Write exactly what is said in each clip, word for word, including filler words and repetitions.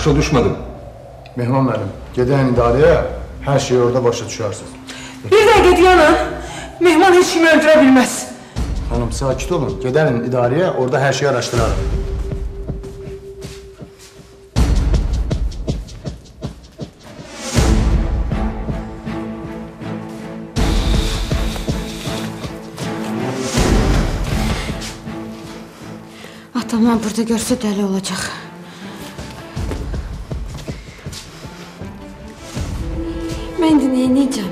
Başa düşmədim. Mehman müəllim, gedəyin idarəyə, hər şeyi orada başa düşərsiniz. Bir dəqiqə dayanın. Mehman heç kimi öldürə bilməz. Hanım, sakit olun. Gedəyin idarəyə, orada hər şeyi araşdırarım. Atamlar burada görsə dəli olacaq. Mən də neyniyəcəm?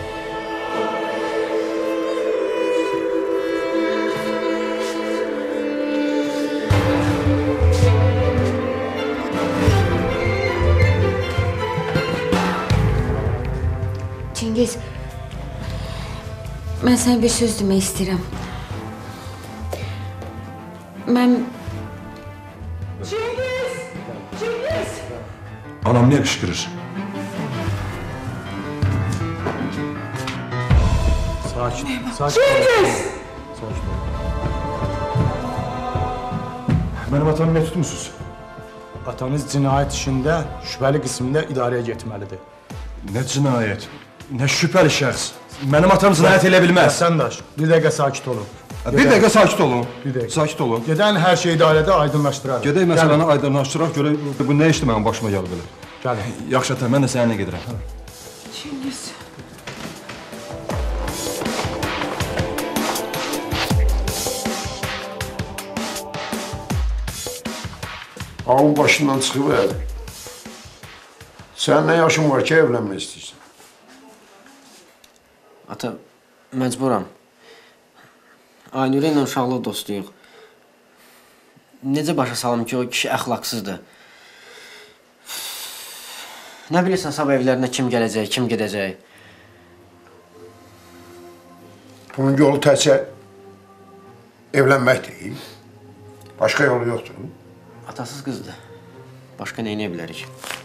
Çingiz, mən sənə bir söz demək istəyirəm. Mən... Çingiz! Çingiz! Anam niyə qışqırır? Sakin, sakin. Çingiz! Sakin olun. Mənim atamı niyə tutmusunuz? Atanız cinayət işində şübhəli qismində idarəyə getməlidir. Nə cinayət? Nə şübhəli şəxs? Mənim atam cinayət elə bilməz. Vətəndaş, bir dəqiqə sakit olun. Bir dəqiqə sakit olun. Bir dəqiqə. Sakit olun. Gedəyin hər şeyi idarədə aydınlaşdırarıq. Gedək məsələni aydınlaşdıraq, görək bu nə işdir mənim başıma gəlib belə. Gəlin. Yaxşı ata, mən də səninlə gedirəm. Çingiz. Ağın başından çıxıb əl. Sən nə yaşın var ki, evlənmək istəyirsən? Ata, məcburam. Aynurə ilə uşaqlıq dostuyuq. Necə başa salım ki, o kişi əxlaqsızdır. Nə bilirsən, sabah evlərinə kim gələcək, kim gedəcək? Bunun yolu təkcə evlənmək deyil. Başqa yolu yoxdur. Atasız qızdır. Başqa nə eləyə bilərik?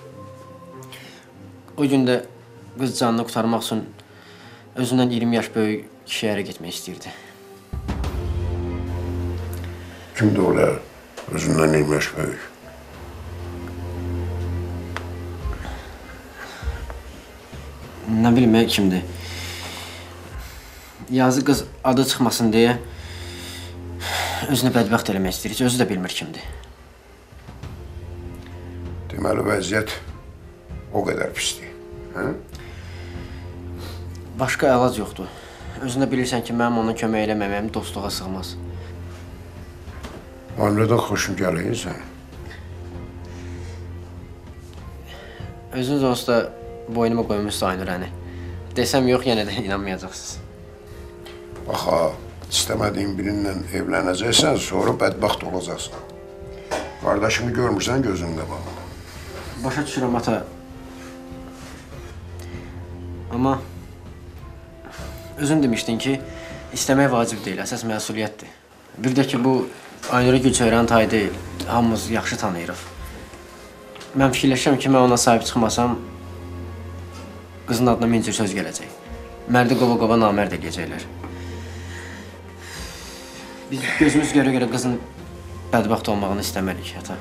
O gün də qız canını qurtarmaq üçün özündən iyirmi yaş böyük kişiyə ərə getmək istəyirdi. Kimdir olar? Özündən iyirmi yaş böyük. Nə bilmək kimdir? Yazı qız adı çıxmasın deyə özünü bədbəxt eləmək istəyir. Özü də bilmir kimdir. Deməli, vəziyyət o qədər pisdir. Hə? Başqa əlac yoxdur. Özündə bilirsən ki, mənim ona kömək eləməməyim dostluğa sığmaz. Aynurədən xoşum gəlir sən. Özünüz onsuz da boynuma qoymuşsa Aynurəni. Desəm yox, yenə də inanmayacaqsınız. Bax ha, istəmədiyin birindən evlənəcəksən, sonra bədbəxt olacaqsan. Qardaşını görmürsən, gözünlə bax. Başa düşürəm, ata. Amma özün demişdin ki, istəmək vacib deyil, əsas məsuliyyətdir. Bir də ki, bu Aynurə Gülçöyrənin tayı deyil, hamımız yaxşı tanıyırıq. Mən fikirləşirəm ki, mən ona sahib çıxmasam, qızın adına min cür söz gələcək. Mərdi qova-qova namərd eləyəcəklər. Biz gözümüz görə-görə qızın bədbəxt olmağını istəmərik, ata.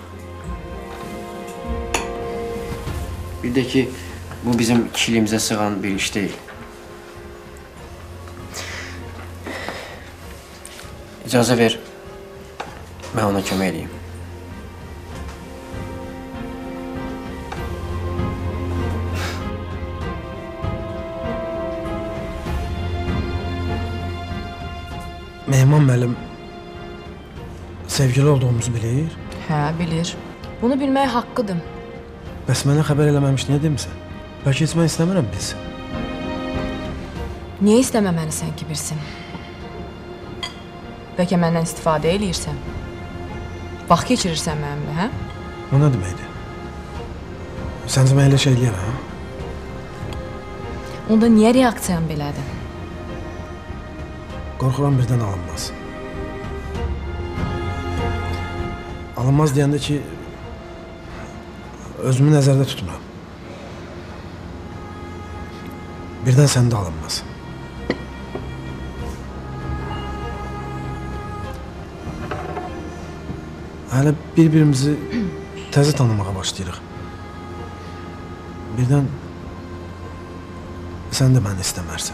Bir də ki, bu bizim kişiliyimizə sığan bir iş deyil. İcazə ver, mən ona kömək edeyim. Mehman müəllim sevgili olduğumuzu bilir. Hə, bilir. Bunu bilmək haqqıdır. Bəs mənə xəbər eləməmiş niyə demisən? Bəlkə heç mən istəmirəm bilsin. Niyə istəməməlisən ki, bilsin? Bəlkə məndən istifadə eləyirsən? Vaxt keçirirsən mənimlə, hə? O nə deməkdir? Səncə mən elə şey eləyəm, hə? Onda niyə reaksiyan belədir? Qorxuram birdən alınmaz. Alınmaz deyəndə ki, özümü nəzərdə tutmuram. Birdən səndə alınmaz. Hələ bir-birimizi təzə tanımağa başlayırıq. birdən sən də məni istəmərsən.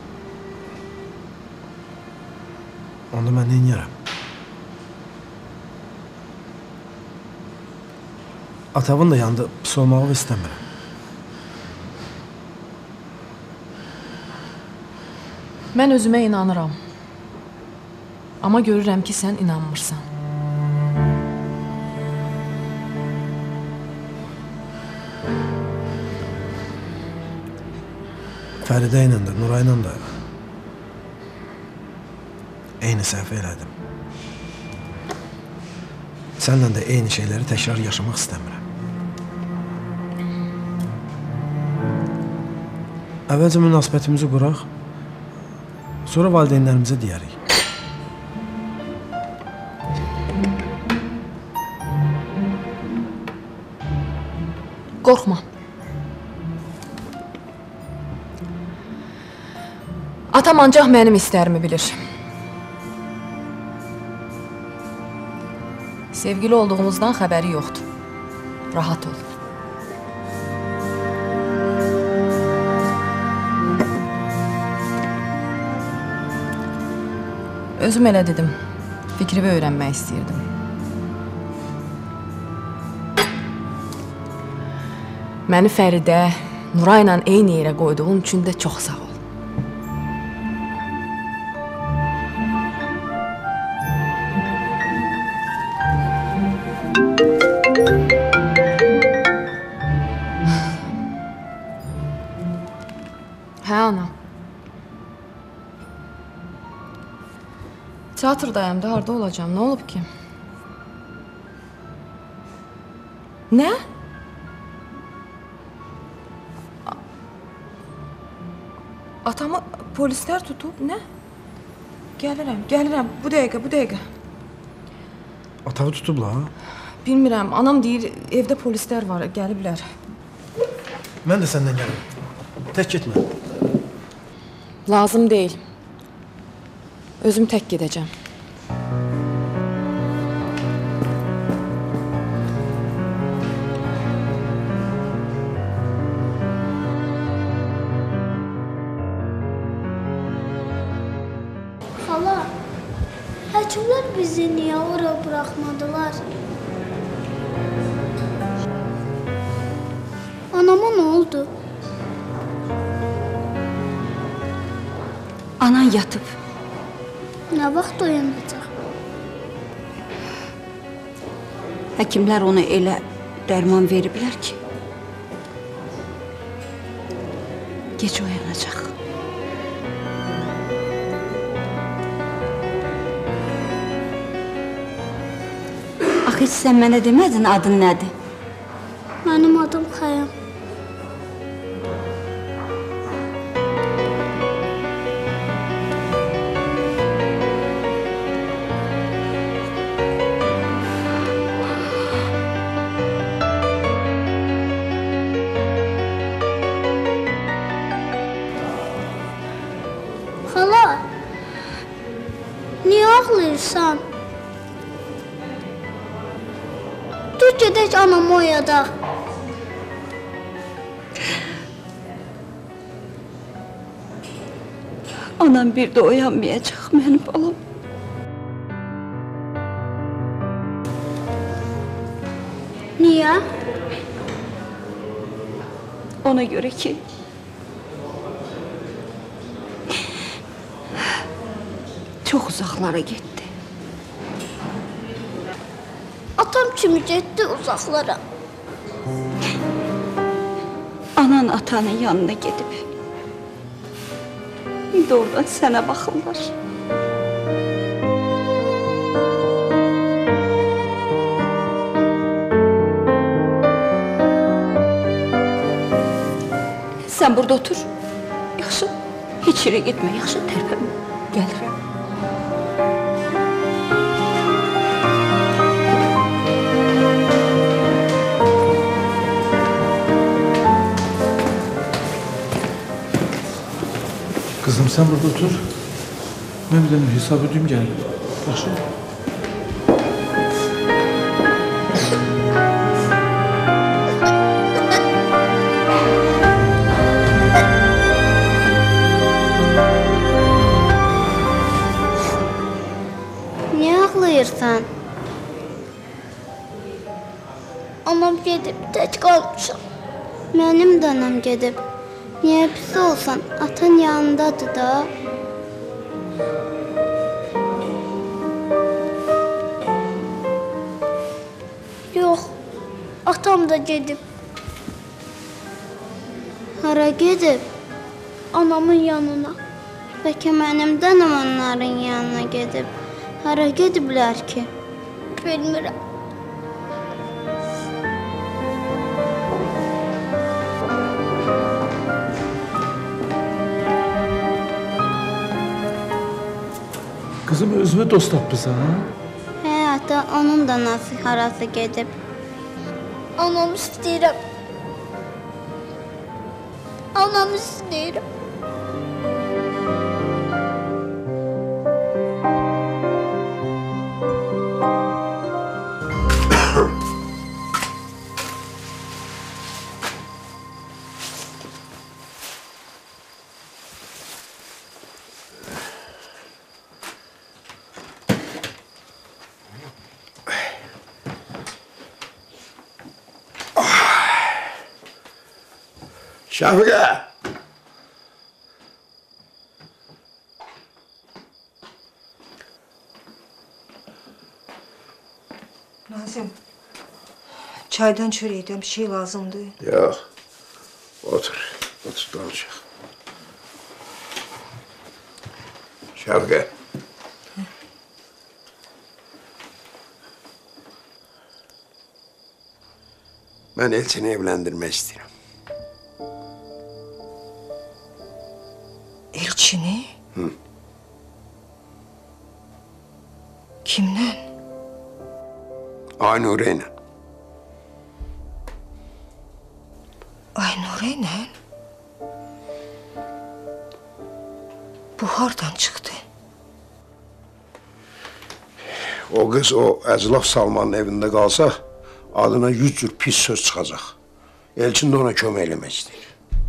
Onda mən neyniyərəm? Atavın da yanında pis olmağı istəmirəm. Mən özümə inanıram. Amma görürəm ki, sən inanmırsan. Fəridə ilə də, Nuray ilə də eyni səhv elədim. Sənlə də eyni şeyləri təkrar yaşamaq istəmirəm. Əvvəlcə münasibətimizi quraq, sonra valideynlərimizə deyərik. Qorxma. Atam ancaq mənim istərimi bilir. Sevgili olduğumuzdan xəbəri yoxdur. Rahat ol. Özüm elə dedim. Fikrimi öyrənmək istəyirdim. Məni Fəridə, Nurayla eyni yerə qoyduğun üçün də çox sağ ol. Hə, ana. Teatrdayım da, harda olacağım? Nə olub ki? Nə? Atamı polislər tutub, nə? Gəlirəm, gəlirəm. Bu dəqiqə, bu dəqiqə. Atağı tutublar? Bilmirəm, anam deyir, evdə polislər var, gəliblər. Mən də səndən gəlim. Tək getmə. Lazım deyil. Özüm tək gedəcəm. Xala, həkimlər bizi niyə ora buraxmadılar? Anama nə oldu? Anan yatıb. Nə vaxt oyanacaq? Həkimlər ona elə dərman veriblər ki, gec oyanacaq. Axı heç sən mənə demədin adın nədir? Mənim adım Xəyam. Xala, niyə ağlayırsan? Dur gedək anamı oyadaq. Anam bir də oyanmayacaq mənim balam. Niyə? Ona görə ki, çox uzaqlara getdi. Atam kimi getdi uzaqlara. Anan atanın yanına gedib. İndi oradan sənə baxırlar. Sən burada otur. Yaxşı, heç yerə getmə, yaxşı tərpənmə. Gəlirəm. Kızım sen burada otur. Ben bir de hesap ödeyeyim gelirim. Yaxşı. Anam gedib, tək qalmışam. Mənim də anam gedib. Niyə pis olsan, atan yanındadır da. Yox, atam da gedib. Hara gedib? Anamın yanına. Bəlkə mənim də anam onların yanına gedib. Hara gediblər ki? Bilmirəm. Kızım özünə dost tapırsan, ha? Hə, ata, onun da nasıl harası gedib. Anam istəyirəm. Anam istəyirəm. Şəfiqə! Nazım, çaydan çörəkdən bir şey lazımdır. Yox, otur, otur danışaq. Şəfiqə. Mən Elçini evləndirmək istəyirəm. Elçini? Hı. Kimdən? Aynurə ilə. Aynurə ilə? Bu hardan çıxdı? O qız o Əzlaf Salmanın evində qalsa, adına yüz cür pis söz çıxacaq. Elçin də ona kömək eləmək istəyir.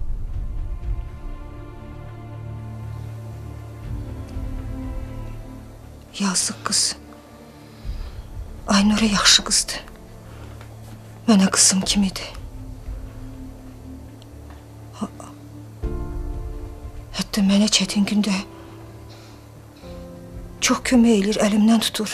Yazıq qız. Aynurə yaxşı qızdır. Mənə qızım kimidir. Hətta mənə çətin gündə çox kömək eləyir, əlimdən tutur.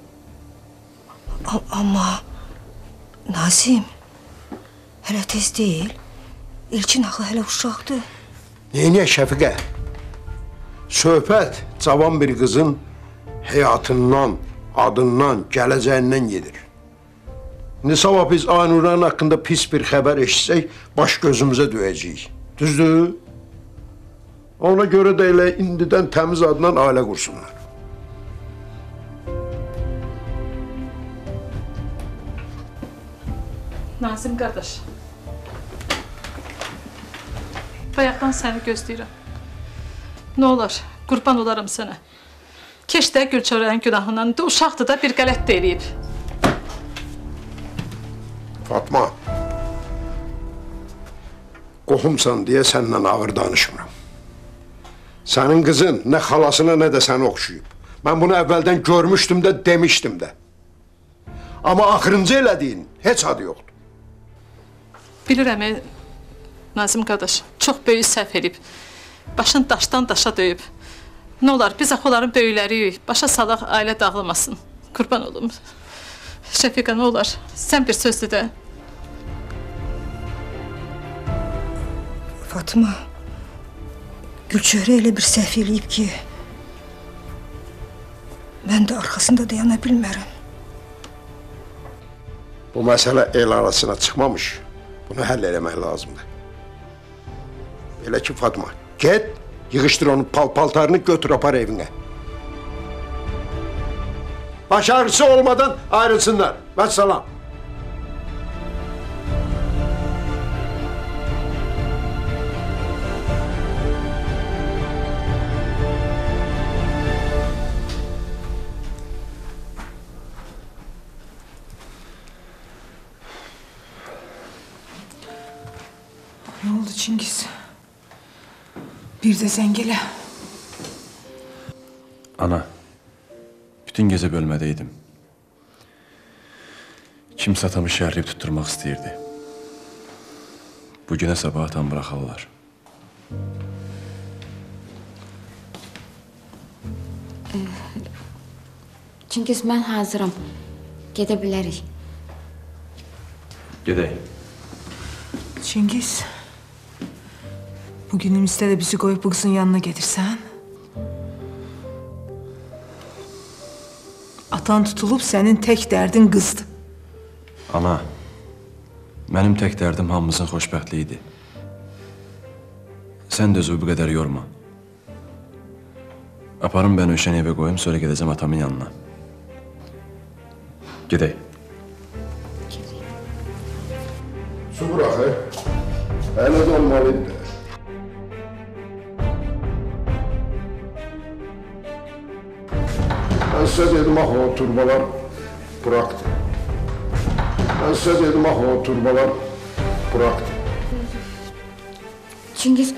Amma Nazim hələ tez deyil. Elçin axı hələ uşaqdır. Neyniyək Şəfiqə? Söhbət cavan bir qızın həyatından, adından, gələcəyindən gedir. İndi sabah biz Aynurənin haqqında pis bir xəbər eşitsək, baş gözümüzə döyəcəyik. Düzdür? Ona görə də elə indidən təmiz adından ailə qursunlar. Nazim qardaş, bayaqdan səni gözləyirəm. Nə olar, qurban olaram sənə. Keç də Gülçörənin günahından, da uşaqdır da bir qələt də eləyib. Fatma, qohumsan deyə səndən ağır danışmıram. Sənin qızın nə xalasına, nə də səni oxşuyub. Mən bunu əvvəldən görmüşdüm də, demişdim də. Amma axırıncı elədiyin heç adı yoxdur. Bilirəm, e, Nazim qardaş, çox böyük səhv edib. Başını daşdan daşa döyüb. Nə olar, biz axı onların böyükləriyik. Başa salaq, ailə dağılmasın. Qurban olum. Şəfiqə, nə olar, sən bir sözdür də. Fatma, Gülçöhrə elə bir səhv eləyib ki, mən də arxasında dayana bilmərəm. Bu məsələ el arasına çıxmamış, bunu həll eləmək lazımdır. Elə ki, Fatma, get, yığışdır onun pal-paltarını, götür apar evinə. Baş ağrısı olmadan ayrılsınlar. Vəssalam. Nə oldu Çingiz? Bir də zəng elə. Ana, bütün gecə bölmədəydim. Kimsə atamı şərliyib tutturmaq istəyirdi. Bu günə sabah atam bıraxarlar. Çingiz, mən hazıram. Gedə bilərik. Gedək. Çingiz, bugünümüzdə də bizi qoyub bu qızın yanına gedirsən? Atan tutulub sənin tək dərdin qızdır. Ana, mənim tək dərdim hamımızın xoşbəxtliyidir. Sən də özü bu qədər yorma. Aparım ben Öşen evə qoyum, sonra gedəcəm atamın yanına. Gedək. Su bırakı. Hələ də olmalıydı. Ben size dedim, ah o turbalar bıraktı. Ben size dedim, ah o turbalar bıraktı. Çingiz,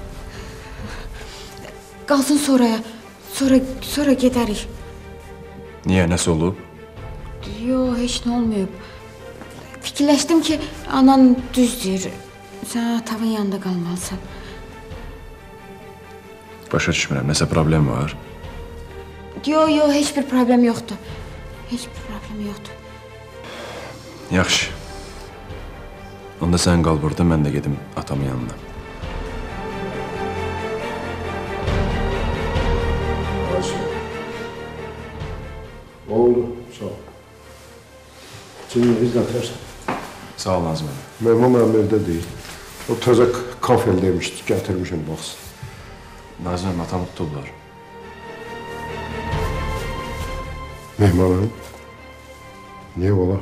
qalsın sonraya. Sonra, sonra gedərik. Niyə, nəsə olub? Yox, heç nə olmayıb. Fikirləşdim ki, anan düz deyir. Sən atavın yanında qalmalısan. Başa düşmürəm, nəsə problem var? Yox, yox, heç bir problem yoxdur. Heç bir problem yoxdur. Yaxşı. Onda sən qal burada, mən də gedim atamın yanına. Oldu, sağ ol. Çingiz nətərsən? Sağ ol Nazım əmi. Mehman mənim evdə deyil. O təzə kafel demişdi, gətirmişim baxsın. Nazım əmi, atamı tutublar. Mehmanım, niyə ola?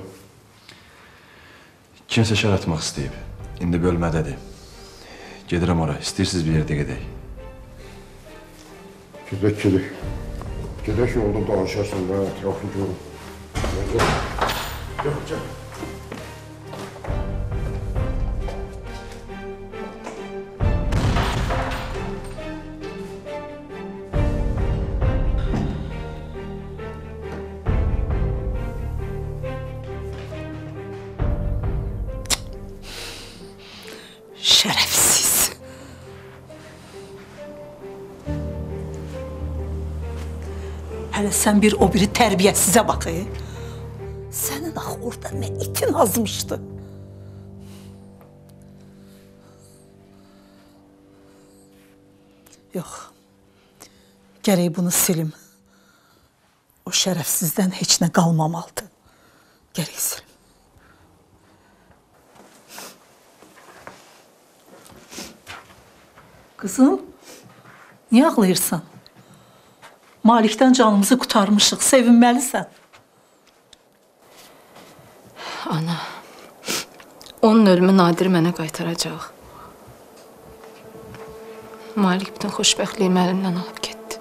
Kimsə şər atmaq istəyib. İndi bölmədədir. Gedirəm ora, istəyirsiniz bir yerdə gedək. Gedək, gedək. Gedək yolda danışarsan, mən ətrafını görüm. Yox, gəl. Şərəfsiz. Hələ sən bir o biri tərbiyəsizə bax. Sənin axı orada nə itin azmışdı. Yox, gərək bunu silim. O şərəfsizdən heç nə qalmamalıdır. Gərək silim. Qızım, niyə ağlayırsan? Malikdən canımızı qurtarmışıq, sevinməlisən. Ana, onun ölümü Nadir mənə qaytaracaq. Malik bütün xoşbəxtliyimi əlimdən alıb getdi.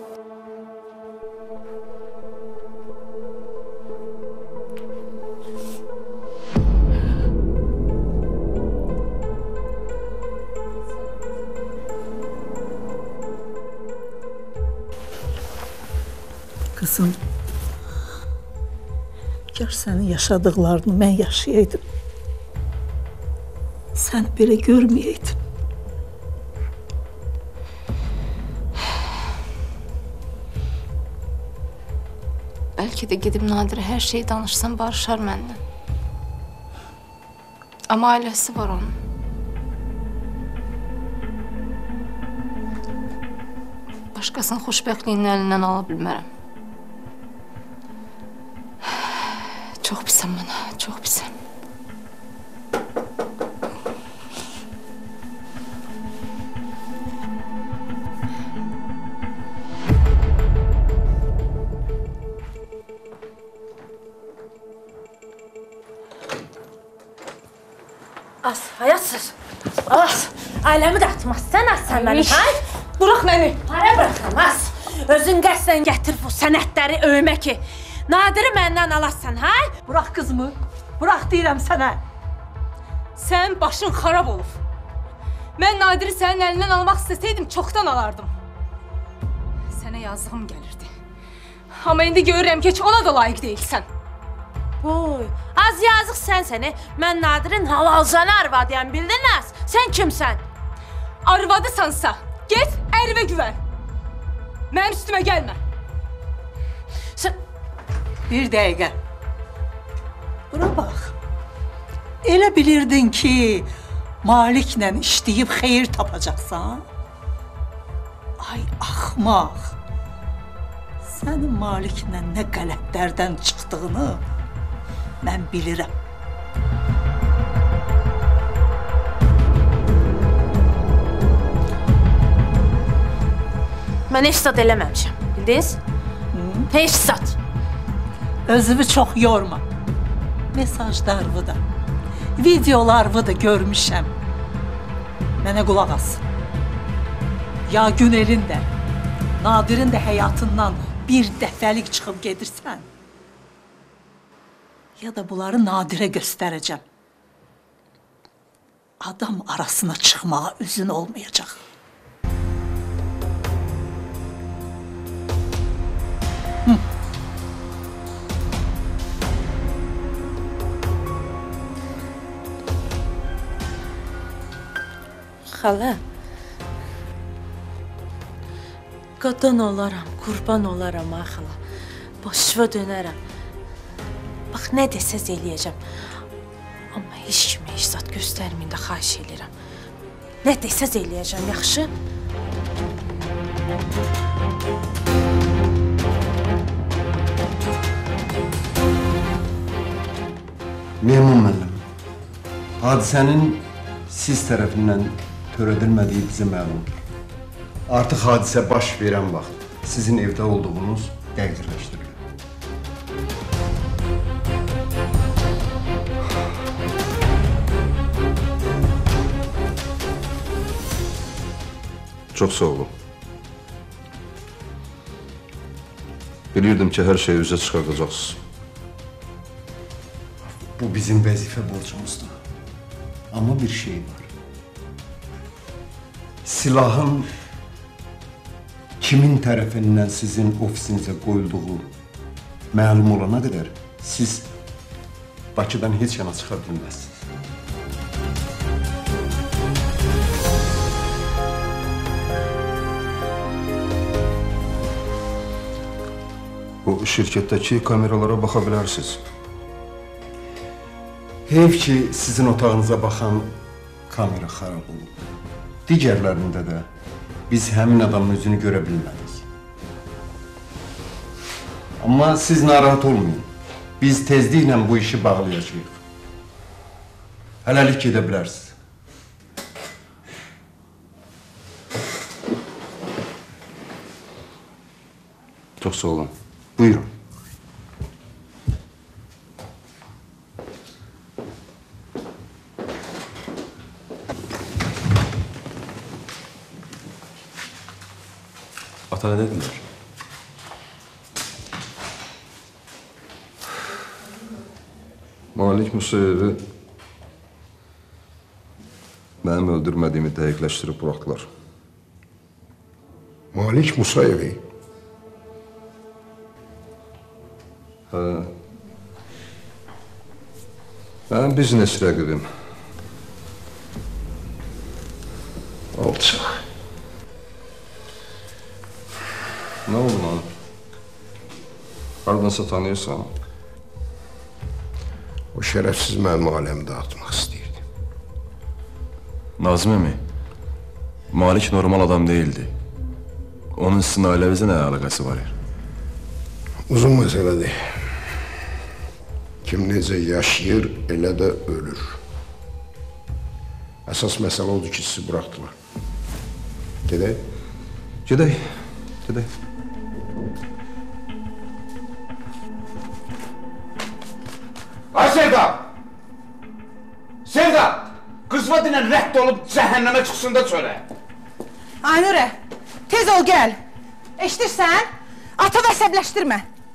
Qızım, gər sənin yaşadıqlarını mən yaşayaydım. Sən belə görməyəydin. Bəlkə də gedib Nadirə hər şeyi danışsam barışar məndən. Amma ailəsi var onun. Başqasının xoşbəxtliyini əlindən ala bilmərəm. Çox pisəm bana, çox pisəm. Az, hayatsız. Az, ailəmi dağıtmazsan, az sən məni, hə? Bırax məni. Hara bıraxam, az. Özün qəsdən gətir bu sənətləri öymək ki, Nadiri məndən alasan, hə? Bırax qızımı, bırax deyirəm sənə. Sən başın xarab olub. Mən Nadiri sənin əlindən almaq istəsəydim, çoxdan alardım. Sənə yazığım gəlirdi. Amma indi görürəm ki, heç ona da layiq deyilsən. Boy, az yazıq sənsən, e? Mən Nadirin halalcanı arvadıyam, bildin az? Sən kimsən? Arvadısansa, get ərivə güvən. Mənim üstümə gəlmə. Sən... Bir dəqiqə. Bura bax. Elə bilirdin ki, Maliklə işləyib xeyir tapacaqsan? Ay axmaq. Sənin Maliklə nə qələtlərdən çıxdığını mən bilirəm. Mən heç zat eləməmişəm, bildiniz? Heç zat. Özünü çox yorma. Mesajlarımı da, videolarımı da görmüşəm. Mənə qulaq as. Ya Günelin də, Nadirin də həyatından bir dəfəlik çıxıb gedirsən, ya da bunları Nadirə göstərəcəm. Adam arasına çıxmağa üzün olmayacaq. Hı. Xala, qadın olaram, qurban olaram ha xala. Başıva dönərəm. Bax, nə desəz eləyəcəm. Amma heç kimə heç zat göstərməyin də xahiş eləyirəm. Nə desəz eləyəcəm, yaxşı? Memnun müəllim. Hadisənin siz tərəfindən törədilmədiyi bizə məlumdur. Artıq hadisə baş verən vaxt sizin evdə olduğunuz dəqiqləşdirilir. Çox sağ olun. Bilirdim ki, hər şeyi üzə çıxardacaqsınız. Bu bizim vəzifə borcumuzdur. Amma bir şey var. Silahın kimin tərəfindən sizin ofisinizə qoyulduğu məlum olana qədər siz Bakıdan heç yana çıxa bilməzsiniz. Bu şirkətdəki kameralara baxa bilərsiniz. Heyf ki, sizin otağınıza baxan kamera xarab olub. Digərlərində də biz həmin adamın üzünü görə bilmədik. Amma siz narahat olmayın. Biz tezliklə bu işi bağlayacağıq. Hələlik gedə bilərsiniz. Çox sağ olun. Buyurun. Ata nə dedilər? Malik Musayevi mənim öldürmədiyimi dəqiqləşdirib buraxdılar. Malik Musayevi? Hə. Mənim biznes rəqibim. Alçaq. Nə oldu lan? Hardansa tanıyırsan? O şərəfsiz mənim aləmi dağıtmaq istəyirdi. Nazım əmi, Malik normal adam değildi. Onun sizin ailənizə nə əlaqəsi var? Uzun məsələdir. Kim necə yaşayır, elə də ölür. Əsas məsələ odur ki, sizi buraxdılar. Gedək? Gedək, gedək. Ay Sevda! Sevda! Qızma dinən rədd olub cəhənnəmə çıxsın da çölə. Aynurə, tez ol gəl. Eşidirsən? Atanı əsəbləşdirmə.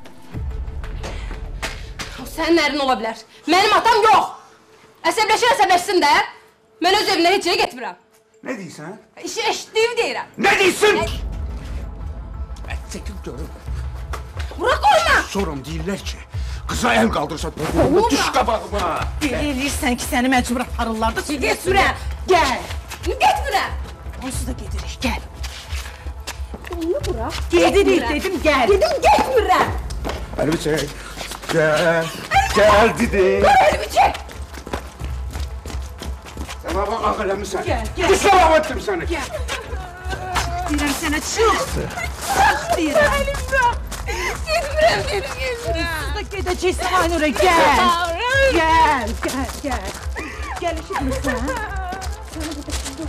O sənin ərin ola bilər. Mənim atam yox. Əsəbləşir əsəbləşsin də. Mən öz evimdən heç yere getmirəm. Nə deyirsən? İşi eşitdiyimi deyirəm. Nə deyirsin? Nə... Çəkil görüm. Bırak olma! Sorum deyirlər ki, Qıza el qaldırsa, düş qabağıma. Deli eləyirsən ki, səni məcbur aparırlar da. Getmirəm. Gəl. Getmirəm. Onsuz da gedirik, gəl. Onu bırak. Gedirik dedim, gəl. Dedim, getmirəm. Əlimi çək. Gəl. Gəl dedim. Əlimi çək. Sən baba ağ eləmirsən. Gəl, gəl. Qısalam etdim səni. Gəl. Deyirəm sənə, çıx. Çıx deyirəm. Əlimdən. Getmirəm, dedim, getmirəm. Onsuz da gedəcəksən Aynur'a, gəl. Gəl, gəl, gəl. Gəl, eşitmirsən? Səni burada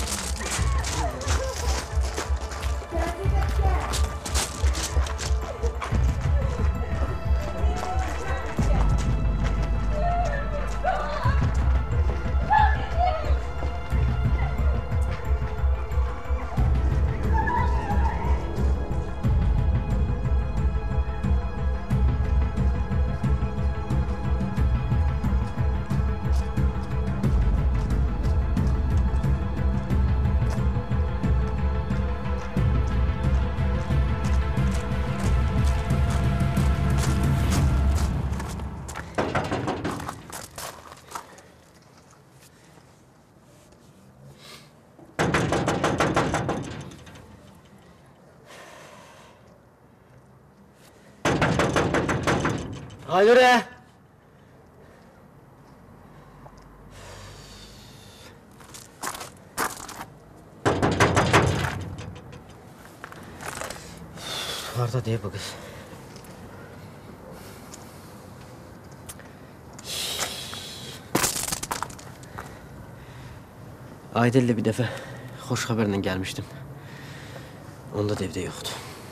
Aynurə! Harda deyib bu qız? Aydillə bir dəfə xoş xəbərlə gəlmişdim. Onda da evdə yoxdur.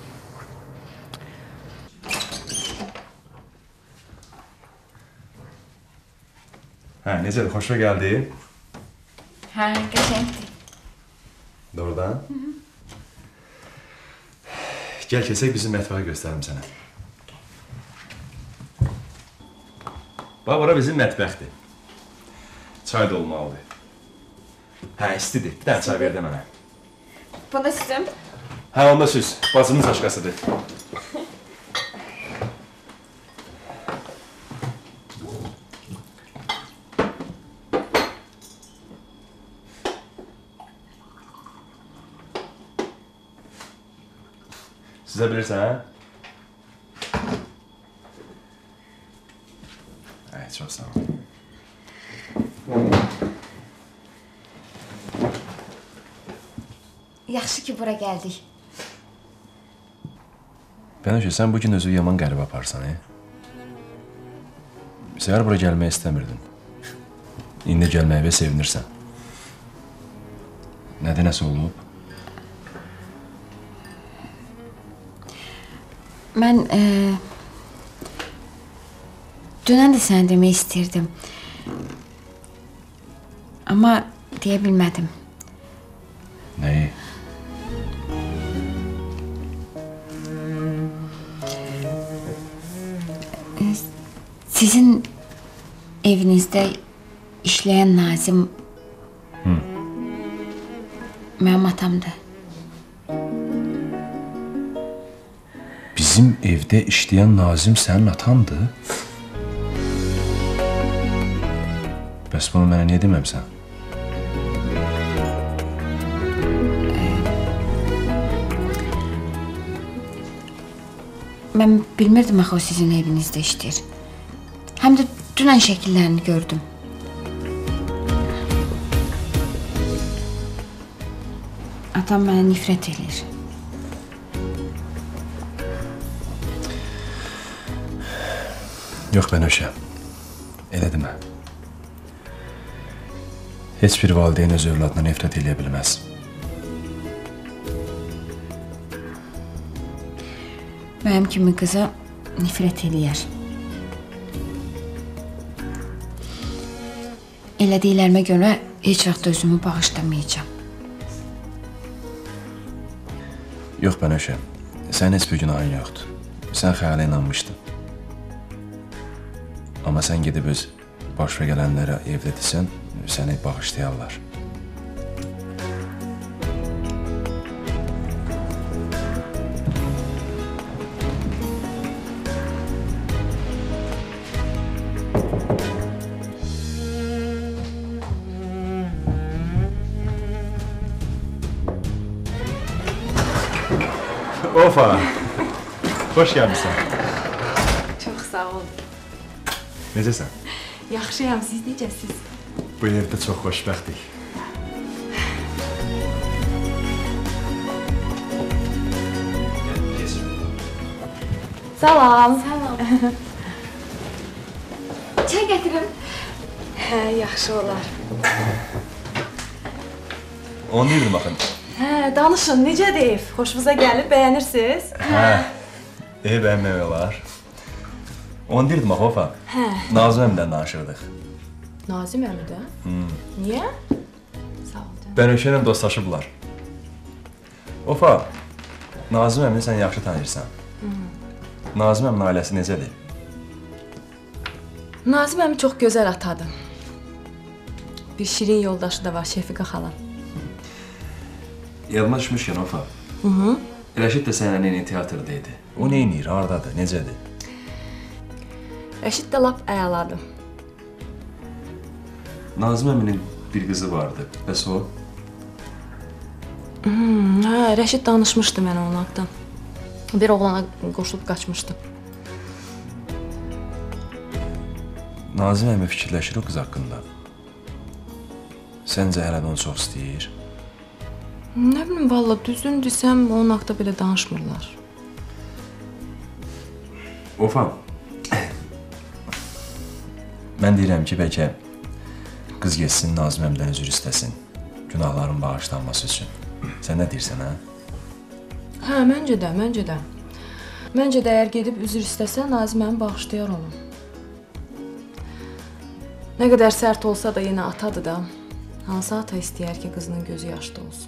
Hə, necədir? Xoşuna gəldi? Hə, qəşəngdir. Doğrudan? Hı -hı. Gəl keçək bizim mətbəxi göstərim sənə. Bax, bura bizim mətbəxdir. Çay da olmalıdır. Hə, istidir. Bir dənə çay ver də mənə. Bu da sizin? Hə, onda süz. Bacımın çaşqasıdır. Sizə bilirsən, hə? Hə, çox sağ ol. Yaxşı ki, bura gəldik. Bənövşə, sən bugün özü yaman qəribə aparsan, hə? Səhər bura gəlmək istəmirdin. İndi gəlməyə sevinirsən. Nədə nəsə olub? Mən e, dünən də sənə demək istirdim. Amma deyə bilmədim. Nəyi? Sizin evinizdə işləyən Nazim Hı. mənim atamdır. Bizim evdə işləyən Nazim sənin atandır? Bəs bunu mənə niyə deməmsən? Mən bilmirdim axı o sizin evinizdə işləyir. Həm də dünən şəkillərini gördüm. Atam mənə nifrət edir. Yox, Bənövşə. Elə demə. Heç bir valideyn öz övladına nifrət eləyə bilməz. Mənim kimi qıza nifrət eləyər. Elədiklərimə görə heç vaxt özümü bağışlamayacağam. Yox, Bənövşə. Sənin heç bir günahın yoxdur. Sən xəyalə inanmışdın. Amma sən gedib öz başına gələnlərə evdə desən, səni bağışlayarlar. Ofa, hoş gəlmişsən. Çox sağ ol. Necəsən? Yaxşıyam, siz necəsiz? Bu evdə çox xoşbəxtik. Salam. Salam. Çay gətirim. Hə, yaxşı olar. Onu deyirdim baxın. Hə, danışın, necədir ev? Xoşunuza gəlir, bəyənirsiniz? Hə, ev bəyənmək olar. Onu deyirdim axı, Ofa. Hə. Nazım əmdən danışırdıq. Nazim əmidə? Hmm. Niyə? Sağ ol. Bənövşə ilə dostlaşıblar. Ofa, Nazım əmini sən yaxşı tanıyırsan. Hmm. Nazım əminin ailəsi necədir? Nazim əmi çox gözəl atadır. Bir şirin yoldaşı da var, Şəfiqə xalam. Yadıma düşmüşkən, Ofa. Hı hı. Rəşid də səninlə eyni teatrda idi. O neynir, haradadır, necədir? Rəşid də lap əladır. Nazım əminin bir qızı vardı, bəs o? Hmm, hə, Rəşid danışmışdı mənə onun haqqında. Bir oğlana qoşulub qaçmışdı. Nazim əmi fikirləşir o qız haqqında. Səncə hələ də onu çox istəyir? Nə bilim, valla düzün desəm, onun haqqında belə danışmırlar. Ofa, mən deyirəm ki, bəlkə qız geçsin, Nazim əmdən üzr istəsin. Günahların bağışlanması üçün. Sən nə deyirsən, hə? Hə, məncə də, məncə də. Məncə də əgər gedib üzr istəsə, Nazim əmi bağışlayar onu. Nə qədər sərt olsa da yenə atadır da. Hansı ata istəyər ki, qızının gözü yaşlı olsun?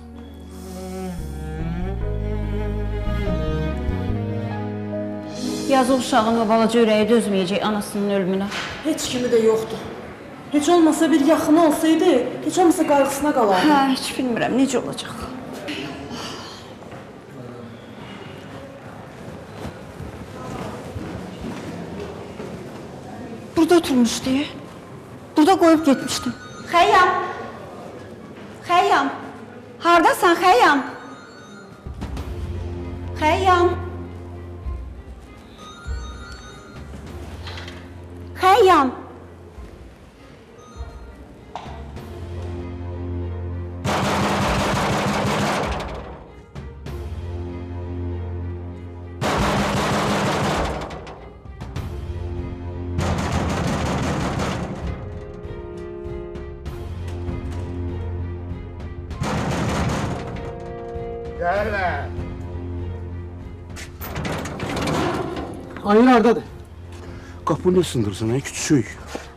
Yazıq uşağın o balaca ürəyi dözməyəcək anasının ölümünə. Heç kimi də yoxdur. Heç olmasa bir yaxını olsaydı, heç olmasa qarğısına qalardı. Hə, heç bilmirəm, necə olacaq. Burada oturmuşdu. Burada qoyub getmişdim. Xəyyam! Xəyyam! Hardasan, Xəyyam? Xəyyam! Xəyyam! Gəlirlər. Ayır hardadır? Qapını sındırsan, ey küçük.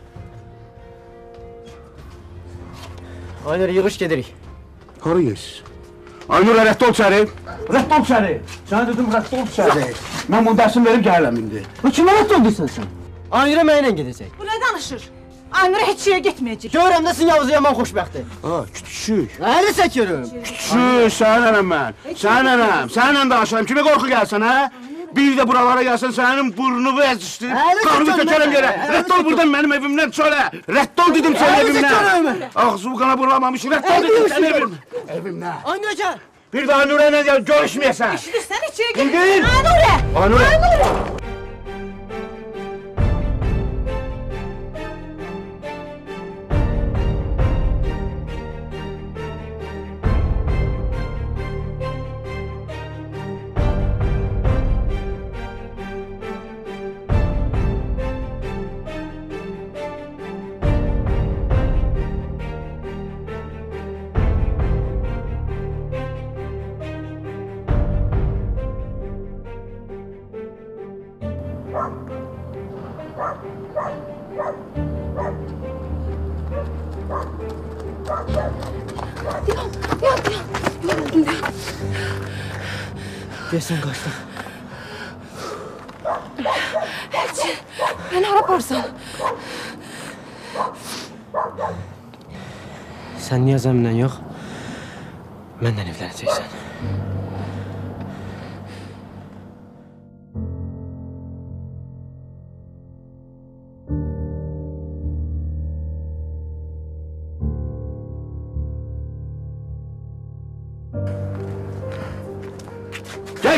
Aynur, yığış gedirik. Hara gesiz? Aynur, rədd ol içəri. Rədd ol içəri. Sənə dedim, rədd ol içəri. Mən bunu dərsini verib gəlirəm indi. Kimə rədd ol deyirsən sən? Aynur'a mənimlə gedəcək. Bu nə danışır? Aynur heç şeyə getməyəcək. Görürəm də sizin Yavuz'u yaman xoşbəxtdir. Ha, küçük. Əli çəkiyorum. Küçük, səninəm mən. Səninəm, səninlə danışıram. Kimə qorxu gəlsən, hə? Bir də buralara gəlsən, sənin burnumu əzişdirib, qanımı tökərəm yerə. Rədd ol buradan mənim evimdən, söyle. Rədd ol dedim sənin evimdən. Ağzımı qana burlamamış, rədd ol dedim sənin evimdən. Evimdən. Aynur'a gəl. Bir daha Nuray'la görüşməyəsən. İşidirsən içəyə Gidin. git. Aynurə! Aynurə. Aynurə! Gəlsən qaçdın. Elçin, məni hara aparsan? Sən niyə zəminlə yox, məndən evlənəcəksən.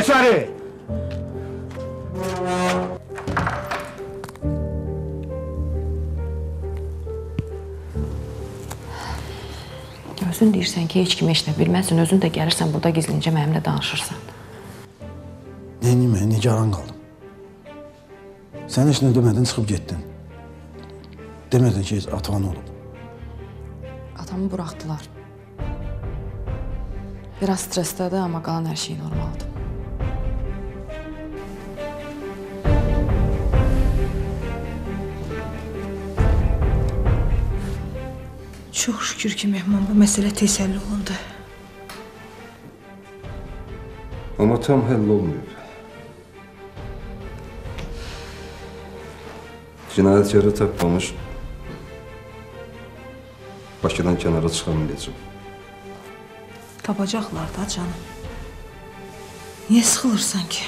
içəri! Özün deyirsən ki, heç kim eşidə bilməzsin, özün də gəlirsən burada gizlincə mənimlə danışırsan. Neyini mən, nigaran qaldım. Sən heç nə demədin, çıxıb getdin. Demədin ki, atan olub. Atamı buraxdılar. Biraz stressdədir, amma qalan hər şey normaldır. Çox şükür ki, Mehman, bu məsələ tez həll olundu. Amma tam həll olmuyor. Cinayətkarı tapmamış, Bakıdan kənara çıxamayacaq. Tapacaqlar da canım. Niyə sıxılırsan ki?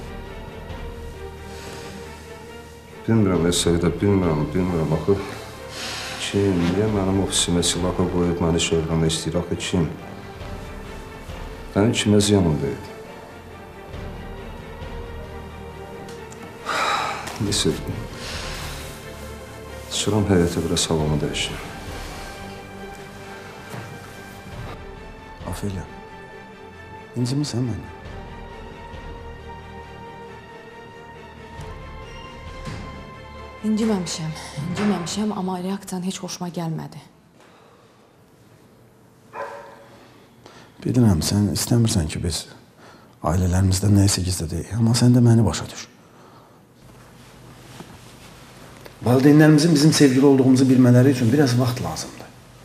Bilmirəm, Əsədə, bilmirəm, bilmirəm, axı. Kim, niyə mənim ofisimə silahı qoyub məni şöhrəmə istəyir, axı kim? Mənim kimə ziyanım deyil. Neyse, çıxıram həyətə biraz havamı dəyişim. Afilya, incimisən mənə? İnciməmişəm, inciməmişəm, amma reaksiyan heç xoşuma gəlmədi. Bilirəm, sən istəmirsən ki, biz ailələrimizdən nəyəsə gizlədək, amma sən də məni başa düş. Valideynlərimizin bizim sevgili olduğumuzu bilmələri üçün biraz vaxt lazımdır.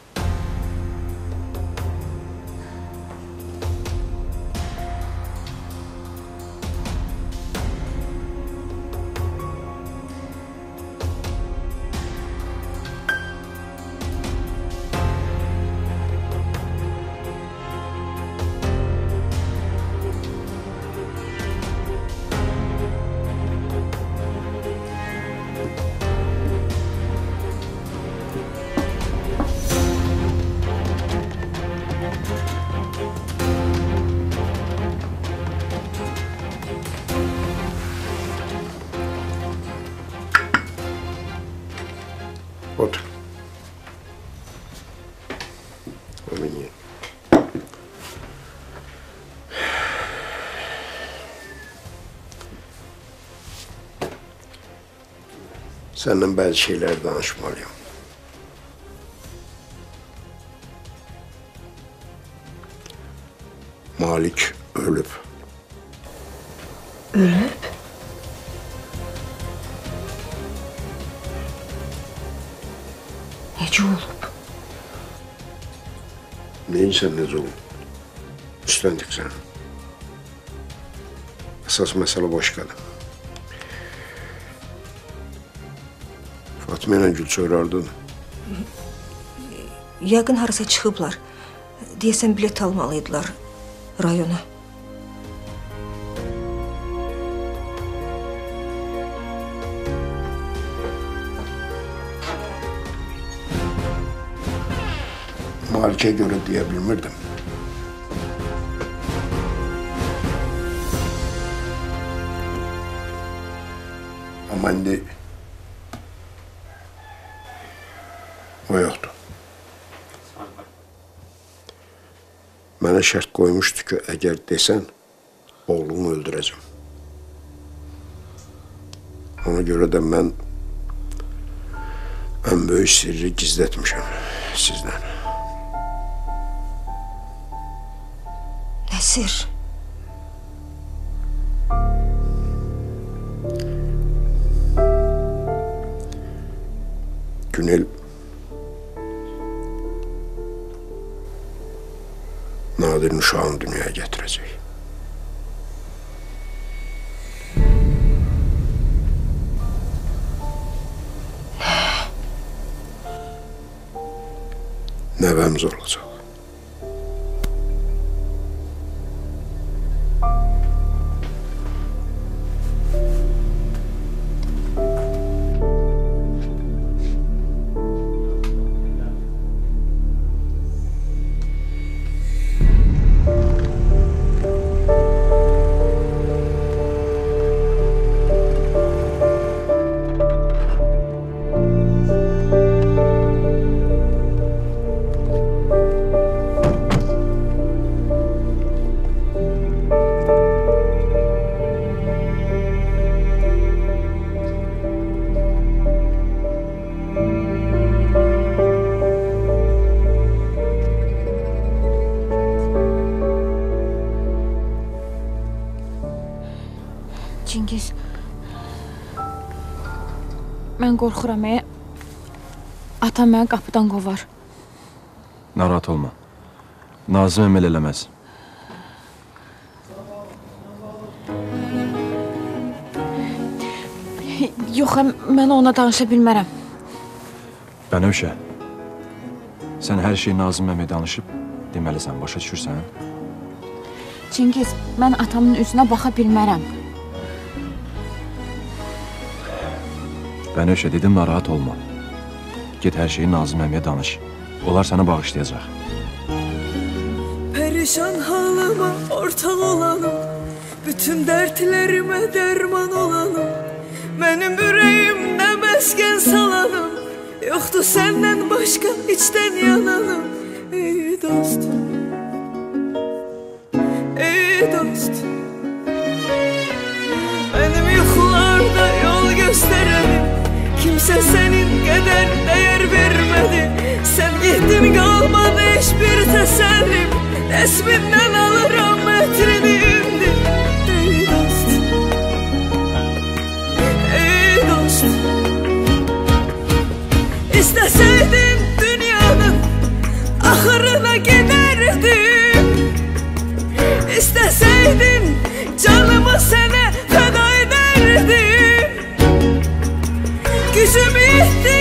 Otur. Hemen ye. Seninle bazı şeyler danışmalıyım. Malik ölüp. Ölüp? Necə olub? Neyinsən necə olub? Üstlendik sen. Əsas məsələ başqadır. Fatma ilə Gülçör hardadır? Yəqin harasa çıxıblar. Deyəsən bilet almalıydılar rayona. Malik'e göre diyebilmirdim. Ama indi o yoktu. Mənə şərt qoymuşdu ki, əgər desən, oğlumu öldürəcəm. Ona görə də mən ən böyük sirri gizlətmişəm sizdən. Nə sir? Günel Nadir'in uşağını dünyaya getirecek. Nəvəmiz olacaq. mən qorxuram. E. Atam məni qapıdan qovar. Narahat olma. Nazım əməl eləməz. Yox, mən ona danışa bilmərəm. Bənövşə, sən hər şeyi Nazım əməyə danışıb, deməli sən başa düşürsən? Çingiz, mən atamın üzünə baxa bilmərəm. Bənövşə, dedim narahat olma. Get hər şeyi Nazım əməyə danış. Onlar sənə bağışlayacaq. Perişan halıma ortak olanım, bütün dertlerime derman olanım, benim yüreğimde mesken salanım, yoktu senden başka içten yananım. Ey dost, ey dost, benim yuxularda yol gösterenim, kimse senin kadar değer vermedi. Sen gittin kalmadı hiçbir tesellim, resminden alırım metrini indi. Ey dost, ey dost, İsteseydin dünyanın ahırına giderdim, İsteseydin canımı sana feda ederdim. Gücüm yetti